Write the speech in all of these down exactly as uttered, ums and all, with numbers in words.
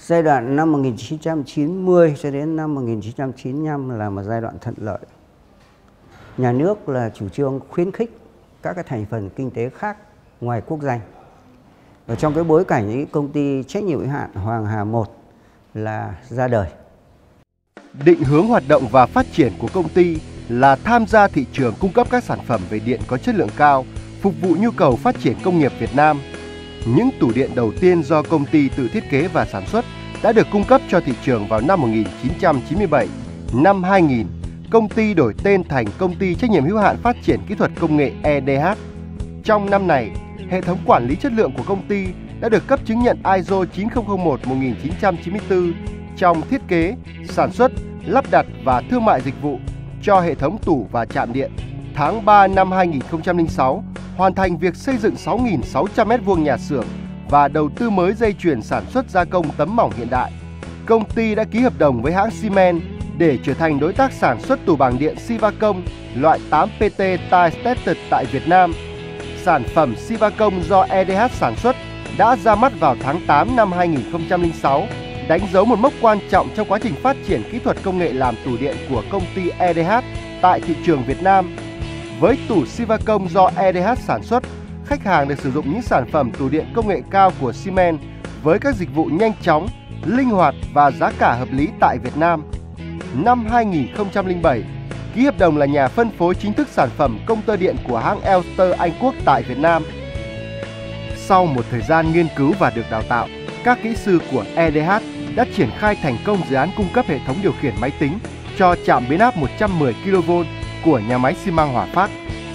Giai đoạn năm một nghìn chín trăm chín mươi cho đến năm một nghìn chín trăm chín mươi lăm là một giai đoạn thuận lợi. Nhà nước là chủ trương khuyến khích các cái thành phần kinh tế khác ngoài quốc doanh. Và trong cái bối cảnh ấy, công ty trách nhiệm hữu hạn Hoàng Hà một là ra đời. Định hướng hoạt động và phát triển của công ty là tham gia thị trường cung cấp các sản phẩm về điện có chất lượng cao, phục vụ nhu cầu phát triển công nghiệp Việt Nam. Những tủ điện đầu tiên do công ty tự thiết kế và sản xuất đã được cung cấp cho thị trường vào năm một nghìn chín trăm chín mươi bảy. Năm hai nghìn, công ty đổi tên thành Công ty Trách nhiệm hữu hạn Phát triển Kỹ thuật Công nghệ E D H. Trong năm này, hệ thống quản lý chất lượng của công ty đã được cấp chứng nhận I S O chín không không một một nghìn chín trăm chín mươi tư trong thiết kế, sản xuất, lắp đặt và thương mại dịch vụ cho hệ thống tủ và chạm điện. Tháng ba năm hai nghìn không trăm lẻ sáu, hoàn thành việc xây dựng sáu nghìn sáu trăm mét vuông nhà xưởng và đầu tư mới dây chuyền sản xuất gia công tấm mỏng hiện đại. Công ty đã ký hợp đồng với hãng Siemens để trở thành đối tác sản xuất tủ bảng điện Sivacom loại tám P T Tile Tested tại Việt Nam. Sản phẩm Sivacom do E D H sản xuất đã ra mắt vào tháng tám năm hai nghìn không trăm lẻ sáu, đánh dấu một mốc quan trọng trong quá trình phát triển kỹ thuật công nghệ làm tủ điện của công ty E D H tại thị trường Việt Nam. Với tủ Sivacom do E D H sản xuất, khách hàng được sử dụng những sản phẩm tủ điện công nghệ cao của Siemens với các dịch vụ nhanh chóng, linh hoạt và giá cả hợp lý tại Việt Nam. Năm hai nghìn không trăm lẻ bảy, ký hợp đồng là nhà phân phối chính thức sản phẩm công tơ điện của hãng Elster Anh Quốc tại Việt Nam. Sau một thời gian nghiên cứu và được đào tạo, các kỹ sư của E D H đã triển khai thành công dự án cung cấp hệ thống điều khiển máy tính cho trạm biến áp một trăm mười ki lô vôn của nhà máy xi măng Hòa Phát.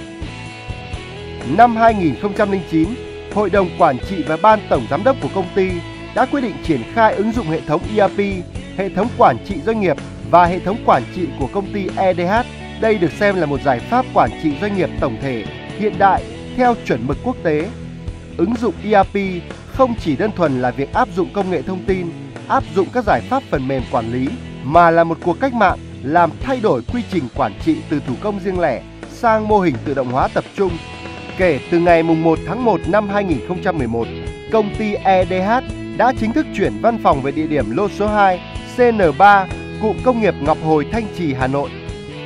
Năm hai nghìn không trăm lẻ chín, Hội đồng Quản trị và Ban Tổng Giám đốc của công ty đã quyết định triển khai ứng dụng hệ thống E R P, hệ thống quản trị doanh nghiệp và hệ thống quản trị của công ty E D H. Đây được xem là một giải pháp quản trị doanh nghiệp tổng thể, hiện đại, theo chuẩn mực quốc tế. Ứng dụng E R P không chỉ đơn thuần là việc áp dụng công nghệ thông tin, áp dụng các giải pháp phần mềm quản lý, mà là một cuộc cách mạng làm thay đổi quy trình quản trị từ thủ công riêng lẻ sang mô hình tự động hóa tập trung. Kể từ ngày mùng một tháng một năm hai nghìn không trăm mười một, công ty E D H đã chính thức chuyển văn phòng về địa điểm lô số hai C N ba, cụm công nghiệp Ngọc Hồi, Thanh Trì, Hà Nội.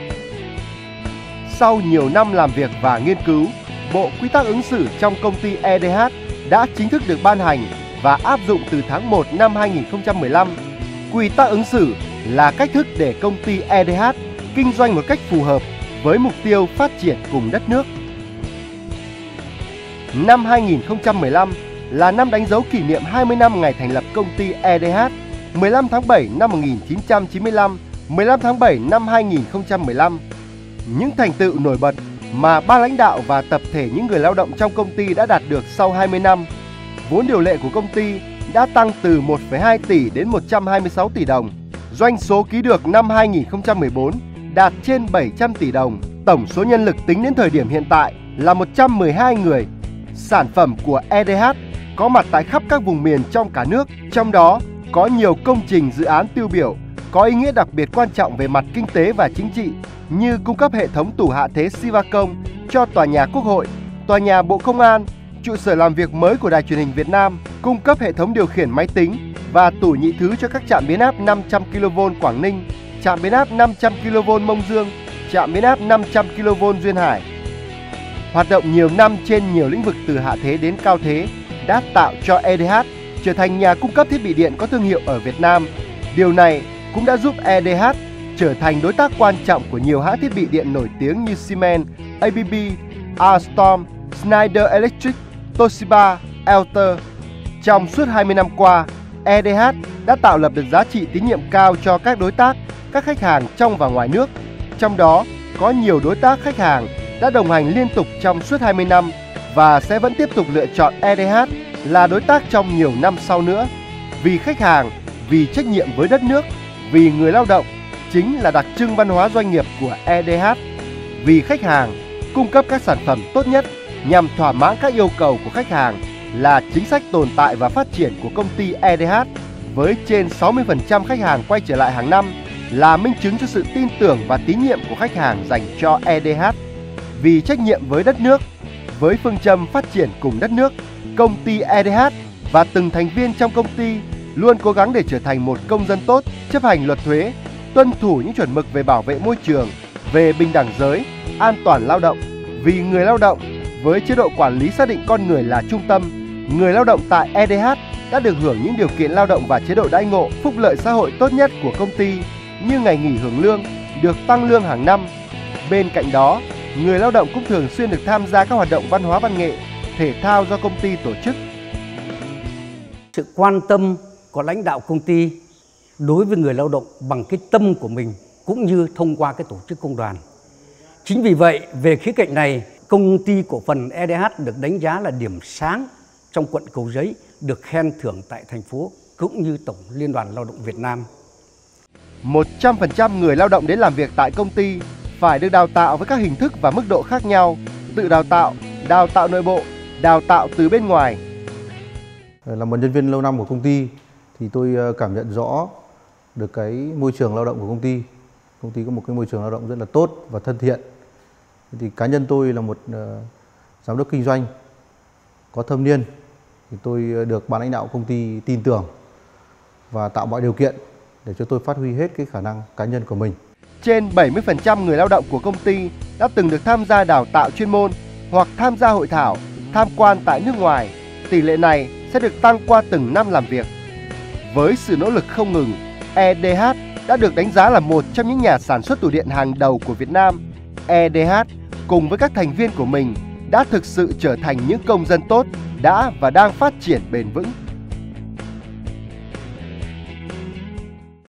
Sau nhiều năm làm việc và nghiên cứu, Bộ Quy tắc ứng xử trong công ty E D H đã chính thức được ban hành và áp dụng từ tháng một năm hai nghìn không trăm mười lăm. Quy tắc ứng xử là cách thức để công ty E D H kinh doanh một cách phù hợp với mục tiêu phát triển cùng đất nước. Năm hai nghìn không trăm mười lăm là năm đánh dấu kỷ niệm hai mươi năm ngày thành lập công ty E D H, mười lăm tháng bảy năm một nghìn chín trăm chín mươi lăm, mười lăm tháng bảy năm hai nghìn không trăm mười lăm. Những thành tựu nổi bật mà ban lãnh đạo và tập thể những người lao động trong công ty đã đạt được sau hai mươi năm. Vốn điều lệ của công ty đã tăng từ một phẩy hai tỷ đến một trăm hai mươi sáu tỷ đồng. Doanh số ký được năm hai nghìn không trăm mười bốn đạt trên bảy trăm tỷ đồng. Tổng số nhân lực tính đến thời điểm hiện tại là một trăm mười hai người. Sản phẩm của E D H có mặt tại khắp các vùng miền trong cả nước, trong đó có nhiều công trình dự án tiêu biểu, có ý nghĩa đặc biệt quan trọng về mặt kinh tế và chính trị, như cung cấp hệ thống tủ hạ thế Sivacom cho tòa nhà Quốc hội, tòa nhà Bộ Công an, trụ sở làm việc mới của Đài Truyền hình Việt Nam, cung cấp hệ thống điều khiển máy tính và tủ nhị thứ cho các trạm biến áp năm trăm ki lô vôn Quảng Ninh, trạm biến áp năm trăm ki lô vôn Mông Dương, trạm biến áp năm trăm ki lô vôn Duyên Hải. Hoạt động nhiều năm trên nhiều lĩnh vực từ hạ thế đến cao thế đã tạo cho E D H trở thành nhà cung cấp thiết bị điện có thương hiệu ở Việt Nam. Điều này cũng đã giúp E D H trở thành đối tác quan trọng của nhiều hãng thiết bị điện nổi tiếng như Siemens, A B B, Alstom, Schneider Electric, Toshiba, Elter. Trong suốt hai mươi năm qua, E D H đã tạo lập được giá trị tín nhiệm cao cho các đối tác, các khách hàng trong và ngoài nước. Trong đó, có nhiều đối tác khách hàng đã đồng hành liên tục trong suốt hai mươi năm và sẽ vẫn tiếp tục lựa chọn E D H là đối tác trong nhiều năm sau nữa. Vì khách hàng, vì trách nhiệm với đất nước, vì người lao động chính là đặc trưng văn hóa doanh nghiệp của E D H. Vì khách hàng, cung cấp các sản phẩm tốt nhất nhằm thỏa mãn các yêu cầu của khách hàng là chính sách tồn tại và phát triển của công ty E D H, với trên sáu mươi phần trăm khách hàng quay trở lại hàng năm, là minh chứng cho sự tin tưởng và tín nhiệm của khách hàng dành cho E D H. Vì trách nhiệm với đất nước, với phương châm phát triển cùng đất nước, công ty E D H và từng thành viên trong công ty luôn cố gắng để trở thành một công dân tốt, chấp hành luật thuế, tuân thủ những chuẩn mực về bảo vệ môi trường, về bình đẳng giới, an toàn lao động, vì người lao động. Với chế độ quản lý xác định con người là trung tâm, người lao động tại e đê hát đã được hưởng những điều kiện lao động và chế độ đãi ngộ, phúc lợi xã hội tốt nhất của công ty như ngày nghỉ hưởng lương, được tăng lương hàng năm. Bên cạnh đó, người lao động cũng thường xuyên được tham gia các hoạt động văn hóa văn nghệ, thể thao do công ty tổ chức. Sự quan tâm của lãnh đạo công ty đối với người lao động bằng cái tâm của mình cũng như thông qua cái tổ chức công đoàn. Chính vì vậy, về khía cạnh này, công ty cổ phần e đê hát được đánh giá là điểm sáng trong quận Cầu Giấy, được khen thưởng tại thành phố cũng như Tổng Liên đoàn Lao động Việt Nam. một trăm phần trăm người lao động đến làm việc tại công ty phải được đào tạo với các hình thức và mức độ khác nhau, tự đào tạo, đào tạo nội bộ, đào tạo từ bên ngoài. Là một nhân viên lâu năm của công ty thì tôi cảm nhận rõ được cái môi trường lao động của công ty. Công ty có một cái môi trường lao động rất là tốt và thân thiện. Thì cá nhân tôi là một uh, giám đốc kinh doanh có thâm niên, thì tôi được ban lãnh đạo công ty tin tưởng và tạo mọi điều kiện để cho tôi phát huy hết cái khả năng cá nhân của mình. Trên bảy mươi phần trăm người lao động của công ty đã từng được tham gia đào tạo chuyên môn hoặc tham gia hội thảo, tham quan tại nước ngoài. Tỷ lệ này sẽ được tăng qua từng năm làm việc. Với sự nỗ lực không ngừng, e đê hát đã được đánh giá là một trong những nhà sản xuất tủ điện hàng đầu của Việt Nam. e đê hát cùng với các thành viên của mình đã thực sự trở thành những công dân tốt, đã và đang phát triển bền vững.